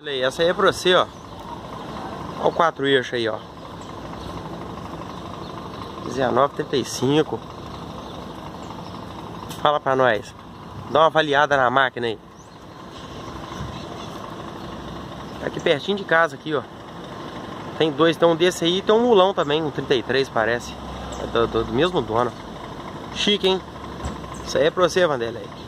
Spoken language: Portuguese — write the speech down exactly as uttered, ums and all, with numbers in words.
Essa aí é pra você, ó. Olha o quatro eixos aí, ó. dezenove trinta e cinco. Fala pra nós. Dá uma avaliada na máquina aí. Tá aqui pertinho de casa aqui, ó. Tem dois, tem um desse aí e tem um mulão também, um trinta e três parece. É do, do, do mesmo dono. Chique, hein? Isso aí é pra você, Vanderlei.